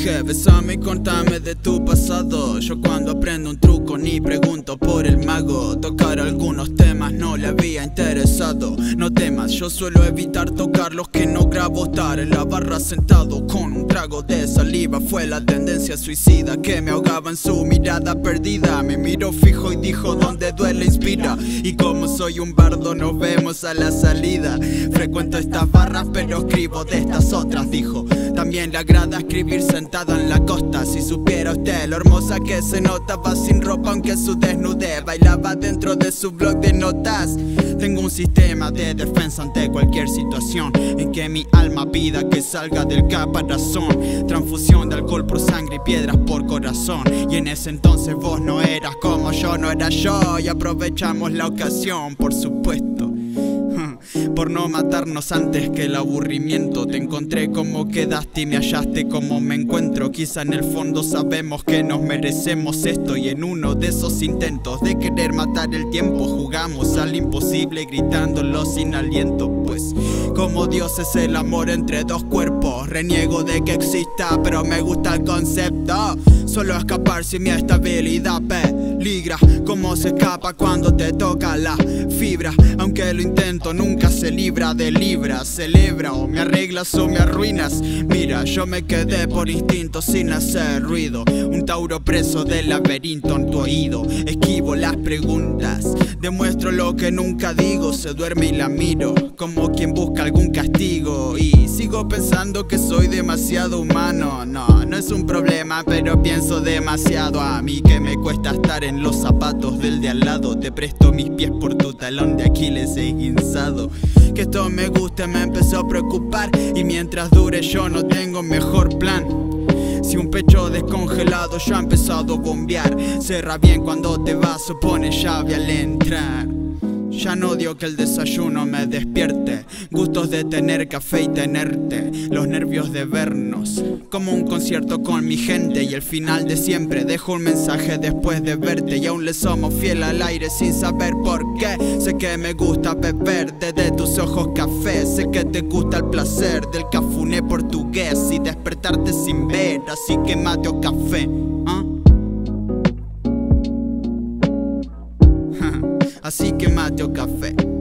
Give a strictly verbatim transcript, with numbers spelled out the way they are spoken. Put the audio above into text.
que besame y contame de tu pasado. Yo cuando aprendo un truco ni pregunto por el mago. Tocar algunos temas no le había interesado. No temas, yo suelo evitar tocar los que no grabo. Estar en la barra sentado con un trago de saliva fue la tendencia suicida que me ahogaba en su mirada perdida. Me miró fijo y dijo: donde duele inspira. Y como soy un bardo nos vemos a la salida. Frecuento estas barras pero escribo de estas otras, dijo. También le agrada escribir sentada en la costa. Si supiera usted lo hermosa que se notaba sin ropa, aunque su desnudez bailaba dentro de su blog de notas. Tengo un sistema de defensa ante cualquier situación en que mi alma pida que salga del caparazón. Transfusión de alcohol por sangre y piedras por corazón. Y en ese entonces vos no eras como yo, no era yo. Y aprovechamos la ocasión, por supuesto, por no matarnos antes que el aburrimiento. Te encontré como quedaste y me hallaste como me encuentro. Quizá en el fondo sabemos que nos merecemos esto. Y en uno de esos intentos de querer matar el tiempo jugamos al imposible gritándolo sin aliento. Pues como Dios es el amor entre dos cuerpos, reniego de que exista pero me gusta el concepto. Solo escapar si mi estabilidad peligra. Como se escapa cuando te toca la fibra. Aunque lo intento nunca se libra de libra. Celebra o me arreglas o me arruinas. Mira, yo me quedé por instinto sin hacer ruido. Un tauro preso del laberinto en tu oído. Esquivo las preguntas, demuestro lo que nunca digo. Se duerme y la miro como quien busca algún castigo. Y sigo pensando que soy demasiado humano. No, no es un problema, pero pienso demasiado. A mí que me cuesta estar en los zapatos del de al lado. Te presto mis pies por tu talón de Aquiles esguinzado. Que esto me guste me empezó a preocupar. Y mientras dure yo no tengo mejor plan. Si un pecho descongelado ya ha empezado a bombear. Cerra bien cuando te vas o pone llave al entrar. Ya no odio que el desayuno me despierte. Gustos de tener café y tenerte. Los nervios de vernos como un concierto con mi gente. Y el final de siempre, dejo un mensaje después de verte. Y aún le somos fiel al aire sin saber por qué. Sé que me gusta beber desde tus ojos café. Sé que te gusta el placer del cafuné portugués y despertarte sin ver, así que mate o café, ¿ah? Así que mate o café.